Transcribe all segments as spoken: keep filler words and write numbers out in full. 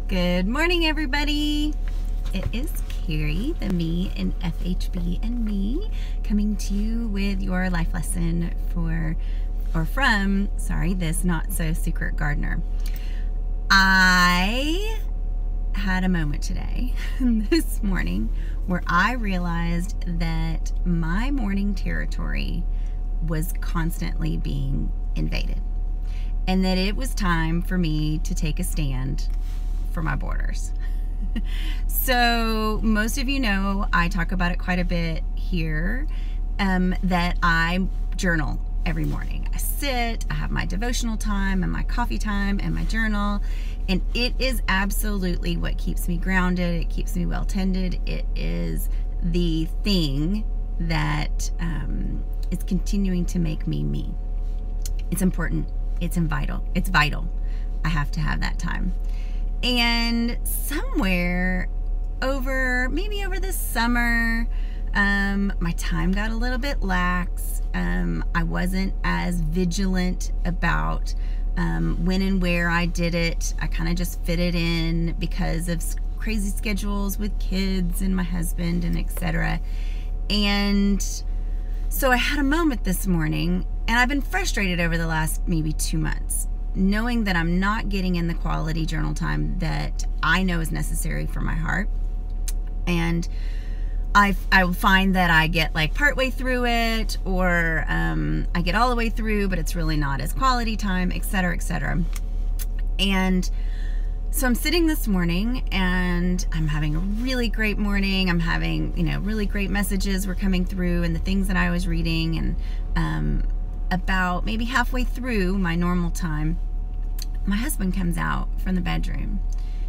Good morning, everybody. It is Carrie, the me in F H B and me, coming to you with your life lesson for, or from, sorry, this not so secret gardener. I had a moment today, this morning, where I realized that my morning territory was constantly being invaded, and that it was time for me to take a stand for my borders. So most of you know, I talk about it quite a bit here, um, that I journal every morning. I sit, I have my devotional time and my coffee time and my journal, and it is absolutely what keeps me grounded. It keeps me well tended. It is the thing that um, is continuing to make me me. It's important. It's vital. It's vital. I have to have that time. And somewhere over, maybe over the summer, um, my time got a little bit lax. Um, I wasn't as vigilant about um, when and where I did it. I kind of just fit it in because of crazy schedules with kids and my husband and et cetera. And so I had a moment this morning, and I've been frustrated over the last maybe two months. Knowing that I'm not getting in the quality journal time that I know is necessary for my heart. And I, I find that I get like partway through it, or um, I get all the way through, but it's really not as quality time, et cetera, et cetera. And so I'm sitting this morning and I'm having a really great morning. I'm having, you know, really great messages were coming through and the things that I was reading, and um, about maybe halfway through my normal time, my husband comes out from the bedroom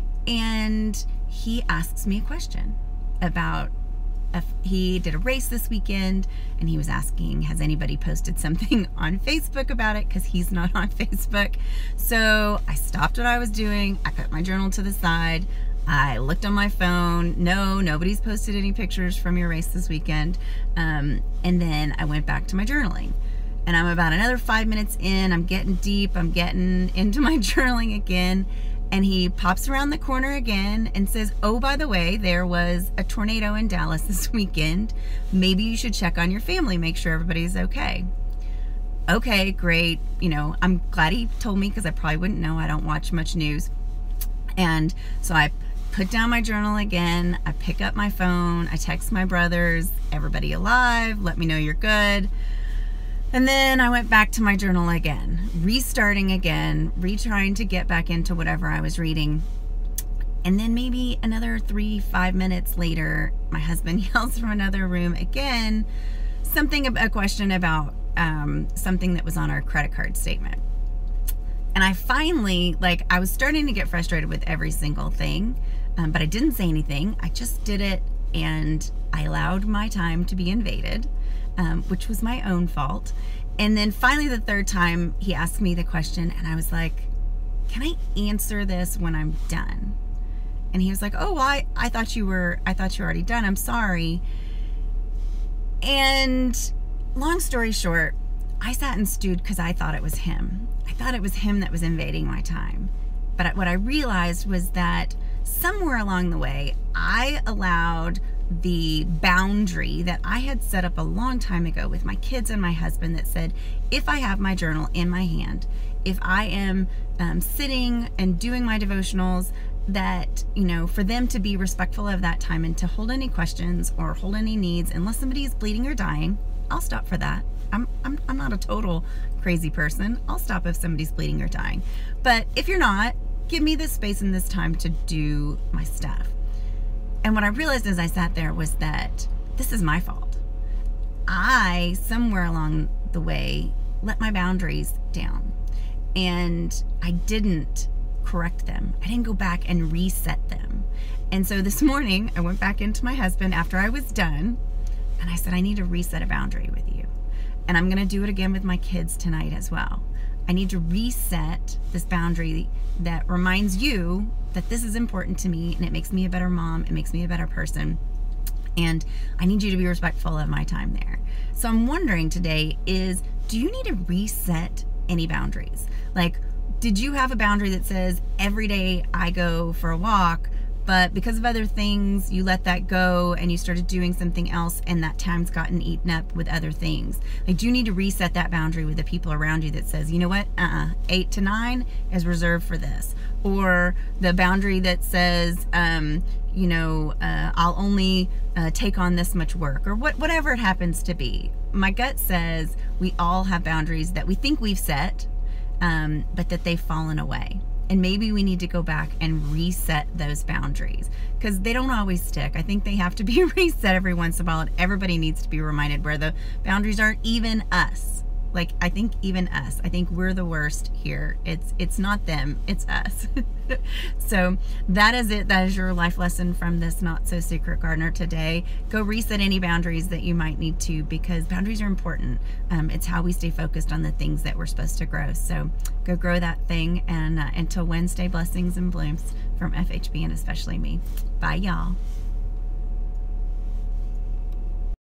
and he asks me a question about if he did a race this weekend, and he was asking, has anybody posted something on Facebook about it, because he's not on Facebook. So I stopped what I was doing. I put my journal to the side. I looked on my phone. No, nobody's posted any pictures from your race this weekend. Um, and then I went back to my journaling. And I'm about another five minutes in. I'm getting deep. I'm getting into my journaling again. And he pops around the corner again and says, oh, by the way, there was a tornado in Dallas this weekend. Maybe you should check on your family, make sure everybody's okay. Okay, great. You know, I'm glad he told me, because I probably wouldn't know. I don't watch much news. And so I put down my journal again. I pick up my phone. I text my brothers, everybody alive, let me know you're good. And then I went back to my journal again, restarting again, retrying to get back into whatever I was reading. And then maybe another three, five minutes later, my husband yells from another room again, something, a question about um, something that was on our credit card statement. And I finally, like, I was starting to get frustrated with every single thing, um, but I didn't say anything. I just did it, and I allowed my time to be invaded. Um, which was my own fault. And then finally the third time he asked me the question, and I was like, can I answer this when I'm done? And he was like, oh, well, I, I thought you were, I thought you were already done. I'm sorry. And long story short, I sat and stewed because I thought it was him. I thought it was him that was invading my time. But what I realized was that somewhere along the way, I allowed the boundary that I had set up a long time ago with my kids and my husband that said, if I have my journal in my hand, if I am um, sitting and doing my devotionals, that, you know, for them to be respectful of that time and to hold any questions or hold any needs, unless somebody is bleeding or dying, I'll stop for that. I'm, I'm, I'm not a total crazy person. I'll stop if somebody's bleeding or dying. But if you're not, give me this space and this time to do my stuff. And what I realized as I sat there was that this is my fault. I, somewhere along the way, let my boundaries down, and I didn't correct them. I didn't go back and reset them. And so this morning I went back into my husband after I was done, and I said, I need to reset a boundary with you. And I'm gonna do it again with my kids tonight as well. I need to reset this boundary that reminds you that this is important to me, and it makes me a better mom, it makes me a better person, and I need you to be respectful of my time there. So I'm wondering today is, do you need to reset any boundaries? Like, did you have a boundary that says every day I go for a walk, but because of other things, you let that go and you started doing something else and that time's gotten eaten up with other things? Like, do you need to reset that boundary with the people around you that says, you know what, uh-uh, eight to nine is reserved for this? Or the boundary that says, um, you know, uh, I'll only uh, take on this much work, or what, whatever it happens to be. My gut says we all have boundaries that we think we've set, um, but that they've fallen away. And maybe we need to go back and reset those boundaries, because they don't always stick. I think they have to be reset every once in a while, and everybody needs to be reminded where the boundaries aren't even us. Like, I think even us, I think we're the worst here. It's it's not them, it's us. So that is it. That is your life lesson from this Not So Secret Gardener today. Go reset any boundaries that you might need to, because boundaries are important. Um, it's how we stay focused on the things that we're supposed to grow. So go grow that thing. And uh, until Wednesday, blessings and blooms from F H B and especially me. Bye, y'all.